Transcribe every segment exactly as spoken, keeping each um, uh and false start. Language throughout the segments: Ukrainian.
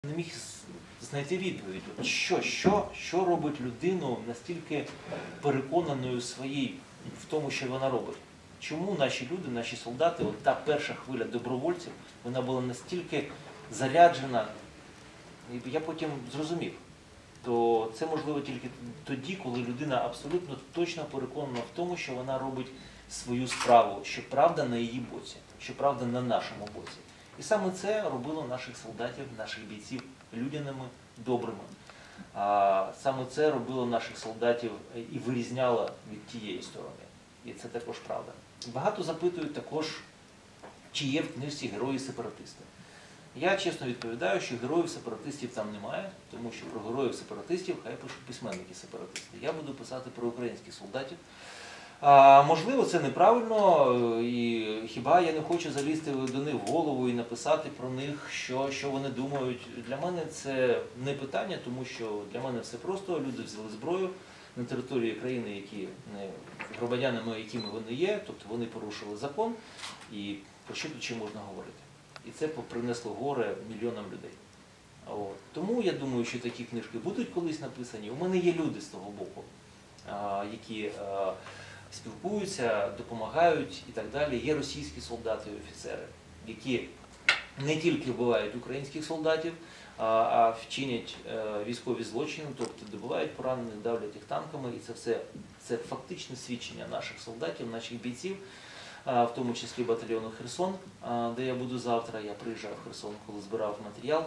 Не міг знайти відповідь, От що, що, що робить людину настільки переконаною своїй в тому, що вона робить. Чому наші люди, наші солдати, от та перша хвиля добровольців, вона була настільки заряджена, і я потім зрозумів, то це можливо тільки тоді, коли людина абсолютно точно переконана в тому, що вона робить свою справу, що правда на її боці, що правда на нашому боці. І саме це робило наших солдатів, наших бійців людяними, добрими. А саме це робило наших солдатів і вирізняло від тієї сторони. І це також правда. Багато запитують також, чи є в книжці герої-сепаратисти. Я чесно відповідаю, що героїв-сепаратистів там немає, тому що про героїв-сепаратистів хай пишуть письменники-сепаратисти. Я буду писати про українських солдатів. А, можливо, це неправильно, і хіба я не хочу залізти до них в голову і написати про них, що, що вони думають. Для мене це не питання, тому що для мене все просто. Люди взяли зброю на території країни, які не громадянами, якими вони є, тобто вони порушили закон, і про що тут ще можна говорити. І це принесло горе мільйонам людей. От. Тому я думаю, що такі книжки будуть колись написані. У мене є люди з того боку, а, які а, спілкуються, допомагають і так далі. Є російські солдати і офіцери, які не тільки вбивають українських солдатів, а, а вчинять а, військові злочини, тобто добивають поранених, давлять їх танками. І це все це фактичне свідчення наших солдатів, наших бійців, в тому числі батальйону Херсон, де я буду завтра. Я приїжджав в Херсон, коли збирав матеріал.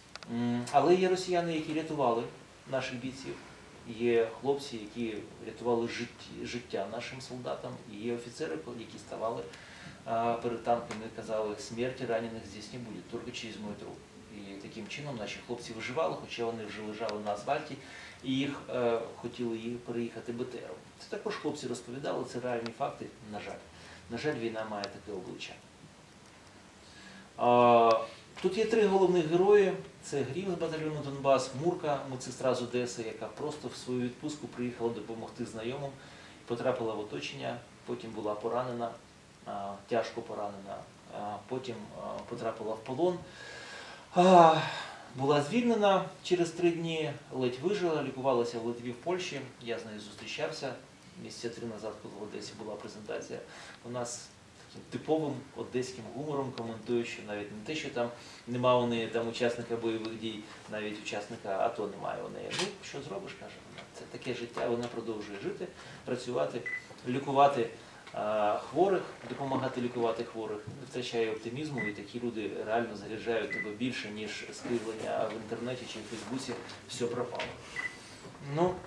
Але є росіяни, які рятували наших бійців. Є хлопці, які рятували життя нашим солдатам. І є офіцери, які ставали перед танками і казали, смерті ранених здесь не буде, тільки через мой труп. І таким чином наші хлопці виживали, хоча вони вже лежали на асфальті, і їх е, хотіли їх переїхати БТРом. Це також хлопці розповідали, це реальні факти, на жаль. На жаль, війна має таке обличчя. А, тут є три головних герої. Це Грім з батальйону Донбас, Мурка, медсестра з Одеси, яка просто в свою відпустку приїхала допомогти знайомим, потрапила в оточення, потім була поранена, а, тяжко поранена, а потім а, потрапила в полон. А, була звільнена через три дні, ледь вижила, лікувалася в Литві, в Польщі. Я з нею зустрічався. Місяця три назад, коли в Одесі була презентація, у нас таким типовим одеським гумором коментує, що навіть не те, що там нема у неї там учасника бойових дій, навіть учасника АТО немає у неї. Ну, що зробиш, каже вона. Це таке життя, вона продовжує жити, працювати, лікувати а, хворих, допомагати лікувати хворих, не втрачає оптимізму, і такі люди реально заряджають тебе більше, ніж скривлення в інтернеті чи в Фейсбуці, все пропало. Ну,